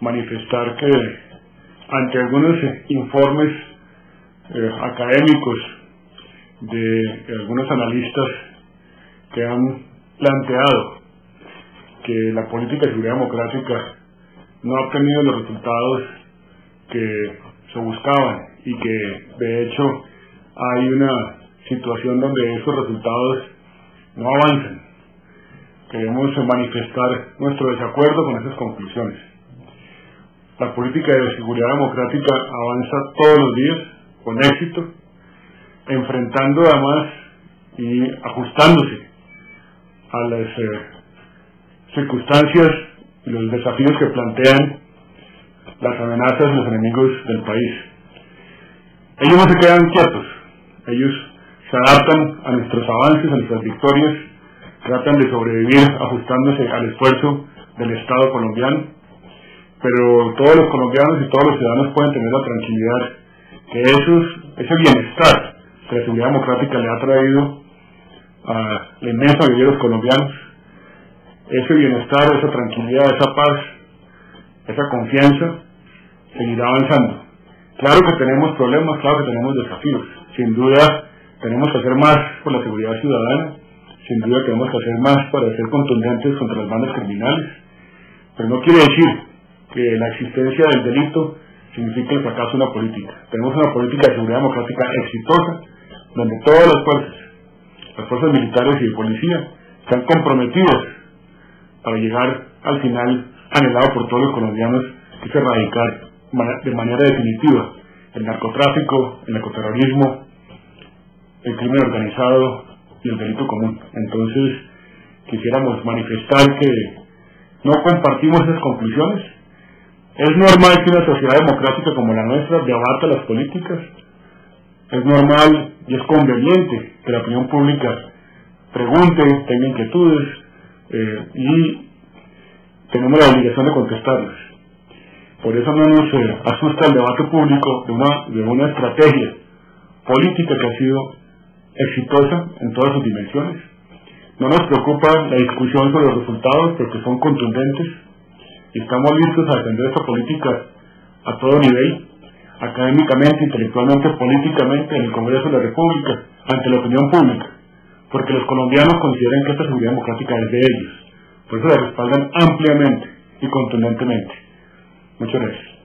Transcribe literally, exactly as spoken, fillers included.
manifestar que ante algunos informes eh, académicos de, de algunos analistas que han planteado que la política de seguridad democrática no ha obtenido los resultados que se buscaban y que de hecho hay una situación donde esos resultados no avanzan. Queremos manifestar nuestro desacuerdo con esas conclusiones. La política de seguridad democrática avanza todos los días con éxito, enfrentando además y ajustándose a las eh, circunstancias y los desafíos que plantean las amenazas de los enemigos del país. Ellos no se quedan quietos, ellos se adaptan a nuestros avances, a nuestras victorias, tratan de sobrevivir ajustándose al esfuerzo del Estado colombiano, pero todos los colombianos y todos los ciudadanos pueden tener la tranquilidad que esos, ese bienestar que la seguridad democrática le ha traído a la inmensa mayoría de los colombianos, ese bienestar, esa tranquilidad, esa paz, esa confianza, seguirá avanzando. Claro que tenemos problemas, claro que tenemos desafíos, sin duda tenemos que hacer más por la seguridad ciudadana, sin duda tenemos que hacer más para ser contundentes contra las bandas criminales, pero no quiere decir que la existencia del delito significa el fracaso de una política. Tenemos una política de seguridad democrática exitosa, donde todas las fuerzas, las fuerzas militares y de policía, están comprometidas para llegar al final anhelado por todos los colombianos, que es erradicar de manera definitiva el narcotráfico, el narcoterrorismo, el crimen organizado y el delito común. Entonces, quisiéramos manifestar que no compartimos esas conclusiones. Es normal que una sociedad democrática como la nuestra debata las políticas. Es normal y es conveniente que la opinión pública pregunte, tenga inquietudes, eh, y tenemos la obligación de contestarlas. Por eso no nos eh, asusta el debate público de una, de una estrategia política que ha sido exitosa en todas sus dimensiones. No nos preocupa la discusión sobre los resultados porque son contundentes y estamos listos a defender esta política a todo nivel, académicamente, intelectualmente, políticamente, en el Congreso de la República, ante la opinión pública, porque los colombianos consideran que esta seguridad democrática es de ellos, por eso la respaldan ampliamente y contundentemente. Muchas gracias.